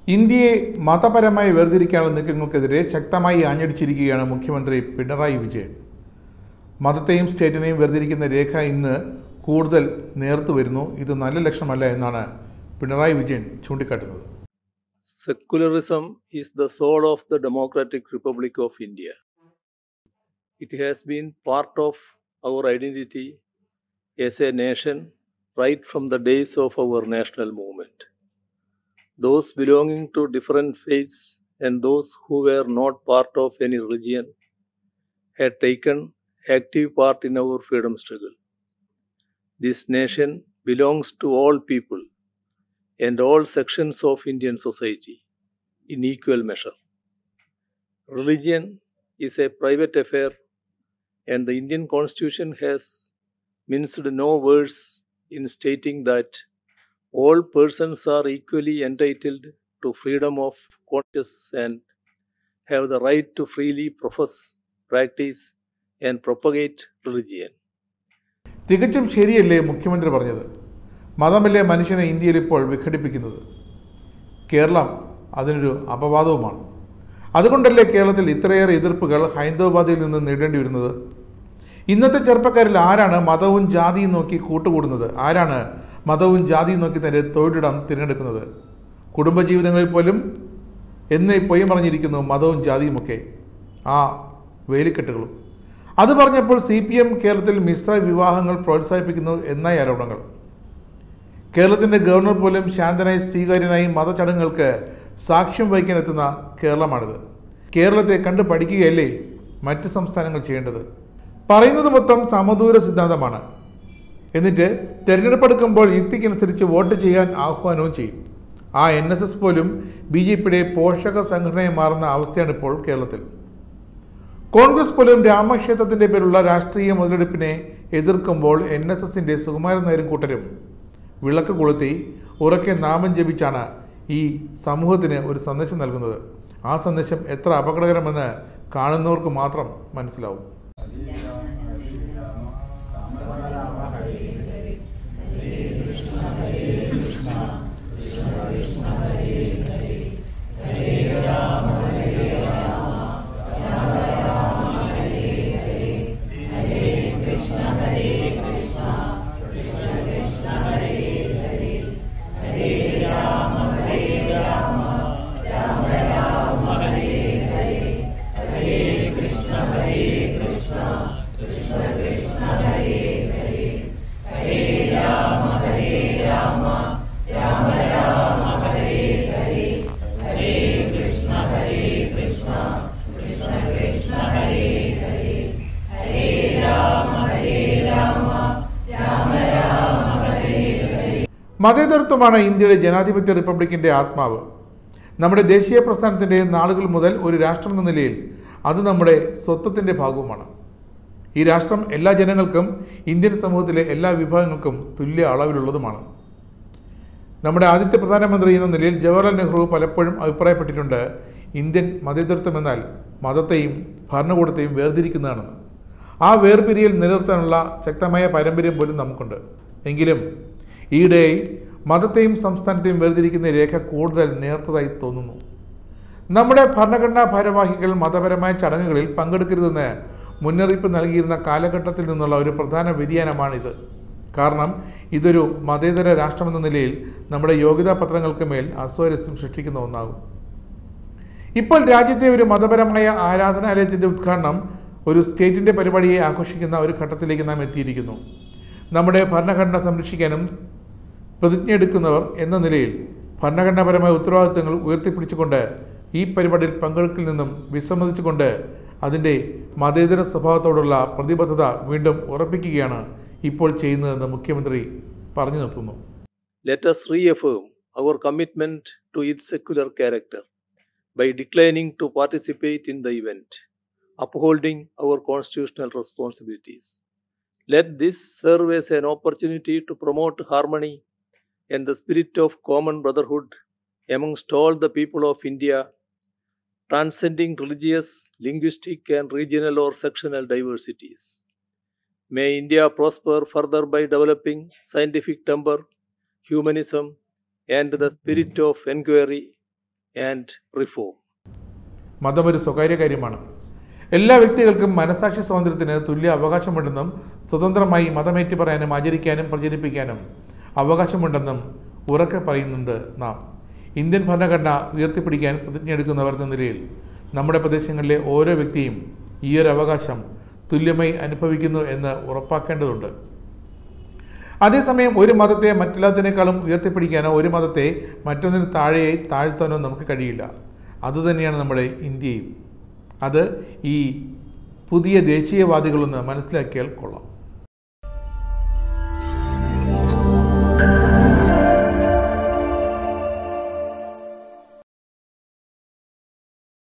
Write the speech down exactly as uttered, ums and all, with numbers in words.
ഇന്ത്യയെ മതപരമായി വേർതിരിക്കാനുള്ള നീക്കങ്ങൾക്കെതിരെ ശക്തമായി ആഞ്ഞടിച്ചിരിക്കുകയാണ് മുഖ്യമന്ത്രി പിണറായി വിജയൻ. മതത്തെയും സ്റ്റേറ്റിനെയും വേർതിരിക്കുന്ന രേഖ ഇന്ന് കൂടുതൽ നേർത്തു വരുന്നു. ഇത് നല്ല ലക്ഷണമല്ല എന്നാണ് പിണറായി വിജയൻ ചൂണ്ടിക്കാട്ടുന്നത്. Secularism is the soul of the Democratic Republic of India. It has been part of our identity as a nation right from the days of our national movement. Those belonging to different faiths and those who were not part of any religion had taken active part in our freedom struggle. This nation belongs to all people and all sections of Indian society in equal measure. Religion is a private affair, and the Indian Constitution has minced no words in stating that all persons are equally entitled to freedom of conscience and have the right to freely profess, practice, and propagate religion. തികച്ചും ശരിയല്ലേ മുഖ്യമന്ത്രി പറഞ്ഞത്? മതമല്ലേ മനുഷ്യനെ ഇന്ത്യയിൽ ഇപ്പോൾ വിഘടിപ്പിക്കുന്നത്? കേരളം അതിനൊരു അപവാദവുമാണ്. അതുകൊണ്ടല്ലേ കേരളത്തിൽ ഇത്രയേറെ എതിർപ്പുകൾ ഹൈന്ദവവാദിയിൽ നിന്ന് നേരിടേണ്ടി വരുന്നത്? ഇന്നത്തെ ചെറുപ്പക്കാരിൽ ആരാണ് മതവും ജാതിയും നോക്കി കൂട്ടുകൂടുന്നത്? ആരാണ് മതവും ജാതിയും നോക്കി തന്റെ തൊഴിലിടം തിരഞ്ഞെടുക്കുന്നത്? കുടുംബജീവിതങ്ങളിൽ പോലും എന്ന് പൊയ്യം പറഞ്ഞിരിക്കുന്നു മതവും ജാതിയുമൊക്കെ, ആ വേലിക്കെട്ടുകളും. അത് പറഞ്ഞപ്പോൾ സി പി എം കേരളത്തിൽ മിശ്ര വിവാഹങ്ങൾ പ്രോത്സാഹിപ്പിക്കുന്നു എന്നായി ആരോപണങ്ങൾ. കേരളത്തിൻ്റെ ഗവർണർ പോലും ശാന്തനായി സ്വീകാര്യനായി മതചടങ്ങുകൾക്ക് സാക്ഷ്യം വഹിക്കാനെത്തുന്ന കേരളമാണിത്. കേരളത്തെ കണ്ടു പഠിക്കുകയല്ലേ മറ്റ് സംസ്ഥാനങ്ങൾ ചെയ്യേണ്ടത്? പറയുന്നത് മൊത്തം സമദൂര സിദ്ധാന്തമാണ്. എന്നിട്ട് തെരഞ്ഞെടുപ്പ് എടുക്കുമ്പോൾ യുക്തിക്കനുസരിച്ച് വോട്ട് ചെയ്യാൻ ആഹ്വാനവും ചെയ്യും. ആ എൻ എസ് എസ് പോലും ബി ജെ പിയുടെ പോഷക സംഘടനയെ മാറുന്ന അവസ്ഥയാണ് ഇപ്പോൾ കേരളത്തിൽ. കോൺഗ്രസ് പോലും രാമക്ഷേത്രത്തിൻ്റെ പേരുള്ള രാഷ്ട്രീയ മുതലെടുപ്പിനെ എതിർക്കുമ്പോൾ എൻ എസ് എസിൻ്റെ സുകുമാരൻ നായരും കൂട്ടരും വിളക്ക് കൊളുത്തി ഉറക്കെ നാമം ജപിച്ചാണ് ഈ സമൂഹത്തിന് ഒരു സന്ദേശം നൽകുന്നത്. ആ സന്ദേശം എത്ര അപകടകരമെന്ന് കാണുന്നവർക്ക് മാത്രം മനസ്സിലാവും. മതേതരത്വമാണ് ഇന്ത്യയുടെ ജനാധിപത്യ റിപ്പബ്ലിക്കിൻ്റെ ആത്മാവ്. നമ്മുടെ ദേശീയ പ്രസ്ഥാനത്തിൻ്റെ നാളുകൾ മുതൽ ഒരു രാഷ്ട്രം എന്ന നിലയിൽ അത് നമ്മുടെ സ്വത്വത്തിൻ്റെ ഭാഗവുമാണ്. ഈ രാഷ്ട്രം എല്ലാ ജനങ്ങൾക്കും ഇന്ത്യൻ സമൂഹത്തിലെ എല്ലാ വിഭാഗങ്ങൾക്കും തുല്യ അളവിലുള്ളതുമാണ്. നമ്മുടെ ആദ്യത്തെ പ്രധാനമന്ത്രി എന്ന നിലയിൽ ജവഹർലാൽ നെഹ്റു പലപ്പോഴും അഭിപ്രായപ്പെട്ടിട്ടുണ്ട്, ഇന്ത്യൻ മതേതരത്വം എന്നാൽ മതത്തെയും ഭരണകൂടത്തെയും വേർതിരിക്കുന്നതാണെന്ന്. ആ വേർപിരിയൽ നിലനിർത്താനുള്ള ശക്തമായ പാരമ്പര്യം പോലും നമുക്കുണ്ട്. എങ്കിലും ഈയിടെയായി മതത്തെയും സംസ്ഥാനത്തെയും വേർതിരിക്കുന്ന രേഖ കൂടുതൽ നേർത്തതായി തോന്നുന്നു. നമ്മുടെ ഭരണഘടനാ ഭാരവാഹികൾ മതപരമായ ചടങ്ങുകളിൽ പങ്കെടുക്കരുതെന്ന് മുന്നറിയിപ്പ് നൽകിയിരുന്ന കാലഘട്ടത്തിൽ നിന്നുള്ള ഒരു പ്രധാന വ്യതിയാനമാണിത്. കാരണം ഇതൊരു മതേതര രാഷ്ട്രമെന്ന നിലയിൽ നമ്മുടെ യോഗ്യതാ പത്രങ്ങൾക്ക് മേൽ അസ്വാരസ്യം സൃഷ്ടിക്കുന്ന ഒന്നാകും. ഇപ്പോൾ രാജ്യത്തെ ഒരു മതപരമായ ആരാധനാലയത്തിൻ്റെ ഉദ്ഘാടനം ഒരു സ്റ്റേറ്റിൻ്റെ പരിപാടിയെ ആഘോഷിക്കുന്ന ഒരു ഘട്ടത്തിലേക്ക് നാം എത്തിയിരിക്കുന്നു. നമ്മുടെ ഭരണഘടന സംരക്ഷിക്കാനും പ്രതിജ്ഞയെടുക്കുന്നവർ എന്ന നിലയിൽ ഭരണഘടനാപരമായ ഉത്തരവാദിത്തങ്ങൾ ഉയർത്തിപ്പിടിച്ചുകൊണ്ട് ഈ പരിപാടിയിൽ പങ്കെടുക്കൽ നിന്നും വിസമ്മതിച്ചുകൊണ്ട് അതിൻ്റെ മതേതര സ്വഭാവത്തോടുള്ള പ്രതിബദ്ധത വീണ്ടും ഉറപ്പിക്കുകയാണ് ഇപ്പോൾ ചെയ്യുന്നതെന്ന് മുഖ്യമന്ത്രി പറഞ്ഞു നിർത്തുന്നു. Let us reaffirm our commitment to its secular character by declining to participate in the event, upholding our constitutional responsibilities. Let this serve as an opportunity to promote harmony and the spirit of common brotherhood amongst all the people of India, transcending religious, linguistic, and regional or sectional diversities. May India prosper further by developing scientific temper, humanism, and the spirit of inquiry, and reform. മതം ഒരു സ്വകാര്യ കാര്യമാണ്. എല്ലാ വ്യക്തികൾക്കും മനസാക്ഷി സ്വാതന്ത്ര്യത്തിന് തുല്യ അവകാശമുണ്ടെന്നും സ്വതന്ത്രമായി മതമേറ്റു പറയാനും ആചരിക്കാനും പ്രചരിപ്പിക്കാനും അവകാശമുണ്ടെന്നും ഉറക്കെ പറയുന്നുണ്ട് നാം. ഇന്ത്യൻ ഭരണഘടന ഉയർത്തിപ്പിടിക്കാൻ പ്രതിജ്ഞയെടുക്കുന്നവർ എന്ന നിലയിൽ നമ്മുടെ പ്രദേശങ്ങളിലെ ഓരോ വ്യക്തിയും ഈ ഒരു അവകാശം തുല്യമായി അനുഭവിക്കുന്നു എന്ന് ഉറപ്പാക്കേണ്ടതുണ്ട്. അതേസമയം ഒരു മതത്തെ മറ്റെല്ലാത്തിനേക്കാളും ഉയർത്തിപ്പിടിക്കാനോ ഒരു മതത്തെ മറ്റൊന്നിന് താഴെയായി താഴ്ത്താനോ നമുക്ക് കഴിയില്ല. അതുതന്നെയാണ് നമ്മുടെ ഇന്ത്യയും. അത് ഈ പുതിയ ദേശീയവാദികളൊന്ന് മനസ്സിലാക്കിയാൽ കൊള്ളാം.